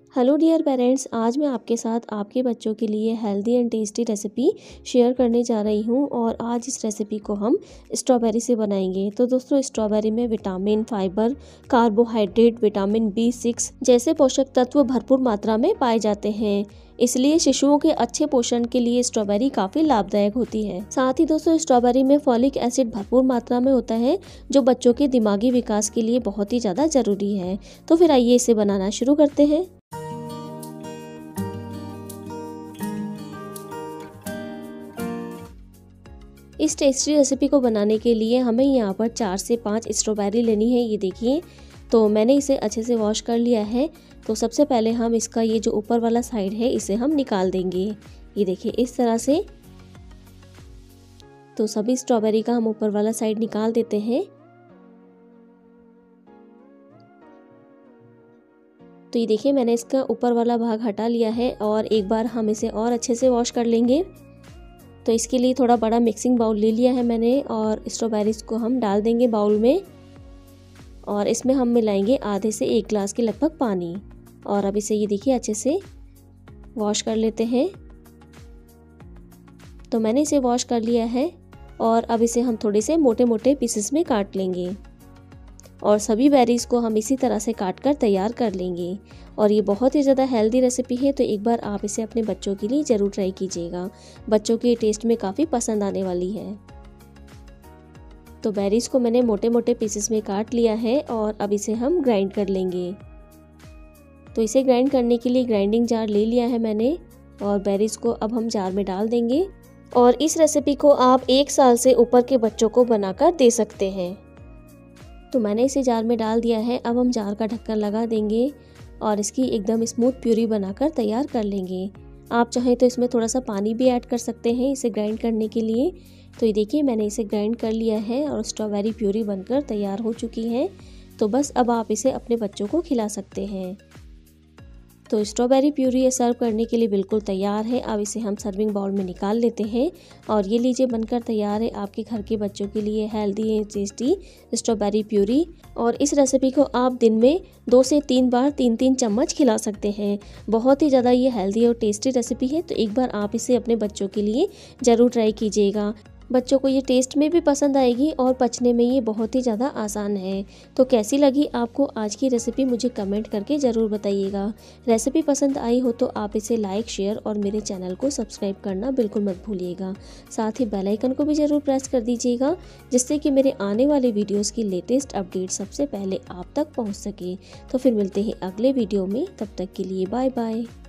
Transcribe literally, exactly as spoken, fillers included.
Hello dear parents, आज मैं आपके साथ आपके बच्चों के लिए healthy and tasty recipe share करने जा रही हूं और आज इस रेसिपी को हम स्ट्रॉबेरी से बनाएंगे। तो दोस्तों, स्ट्रॉबेरी में vitamin, fibre, carbohydrate, vitamin B six जैसे पोषक तत्व भरपूर मात्रा में पाए जाते हैं। इसलिए शिशुओं के अच्छे पोषण के लिए स्ट्रॉबेरी काफ़ी लाभदायक होती है। साथ ही दोस्तों, स्ट्रॉबेरी में फॉलिक एसिड भरपूर मात्रा में होता है, जो बच्चों के दिमागी विकास के लिए बहुत ही ज़्यादा ज़रूरी है। तो फिर आइए इसे बनाना शुरू करते हैं। इस टेस्टी रेसिपी को बनाने के लिए हमें यहाँ पर चार से पाँच स्ट्रॉबेरी लेनी है। ये देखिए, तो मैंने इसे अच्छे से वॉश कर लिया है। तो सबसे पहले हम इसका ये जो ऊपर वाला साइड है इसे हम निकाल देंगे। ये देखिए इस तरह से। तो सभी स्ट्रॉबेरी का हम ऊपर वाला साइड निकाल देते हैं। तो ये देखिए, मैंने इसका ऊपर वाला भाग हटा लिया है और एक बार हम इसे और अच्छे से वॉश कर लेंगे। तो इसके लिए थोड़ा बड़ा मिक्सिंग बाउल ले लिया है मैंने और स्ट्रॉबेरीज को हम डाल देंगे बाउल में और इसमें हम मिलाएंगे आधे से एक गिलास के लगभग पानी। और अब इसे ये देखिए अच्छे से वॉश कर लेते हैं। तो मैंने इसे वॉश कर लिया है और अब इसे हम थोड़े से मोटे मोटे पीसेस में काट लेंगे और सभी बेरीज को हम इसी तरह से काट कर तैयार कर लेंगे। और ये बहुत ही ज़्यादा हेल्दी रेसिपी है, तो एक बार आप इसे अपने बच्चों के लिए ज़रूर ट्राई कीजिएगा। बच्चों के टेस्ट में काफ़ी पसंद आने वाली है। तो बेरीज को मैंने मोटे मोटे पीसेस में काट लिया है और अब इसे हम ग्राइंड कर लेंगे। तो इसे ग्राइंड करने के लिए ग्राइंडिंग जार ले लिया है मैंने और बेरीज को अब हम जार में डाल देंगे। और इस रेसिपी को आप एक साल से ऊपर के बच्चों को बनाकर दे सकते हैं। तो मैंने इसे जार में डाल दिया है। अब हम जार का ढक्कन लगा देंगे और इसकी एकदम स्मूथ प्यूरी बनाकर तैयार कर लेंगे। आप चाहें तो इसमें थोड़ा सा पानी भी ऐड कर सकते हैं इसे ग्राइंड करने के लिए। तो ये देखिए, मैंने इसे ग्राइंड कर लिया है और स्ट्रॉबेरी प्यूरी बनकर तैयार हो चुकी है। तो बस अब आप इसे अपने बच्चों को खिला सकते हैं। तो स्ट्रॉबेरी प्यूरी सर्व करने के लिए बिल्कुल तैयार है। अब इसे हम सर्विंग बाउल में निकाल लेते हैं और ये लीजिए बनकर तैयार है आपके घर के बच्चों के लिए healthy and tasty strawberry puree. और इस रेसिपी को आप दिन में दो से तीन बार तीन तीन चम्मच खिला सकते हैं। बहुत ही ज़्यादा ये हेल्दी और टेस्टी रेसिपी है, तो एक बार आप इसे अपने बच्चों के लिए ज़रूर ट्राई कीजिएगा। बच्चों को ये टेस्ट में भी पसंद आएगी और पचने में ये बहुत ही ज़्यादा आसान है। तो कैसी लगी आपको आज की रेसिपी, मुझे कमेंट करके ज़रूर बताइएगा। रेसिपी पसंद आई हो तो आप इसे लाइक, शेयर और मेरे चैनल को सब्सक्राइब करना बिल्कुल मत भूलिएगा। साथ ही बेल आइकन को भी ज़रूर प्रेस कर दीजिएगा, जिससे कि मेरे आने वाले वीडियोज़ की लेटेस्ट अपडेट सबसे पहले आप तक पहुँच सके। तो फिर मिलते हैं अगले वीडियो में, तब तक के लिए बाय बाय।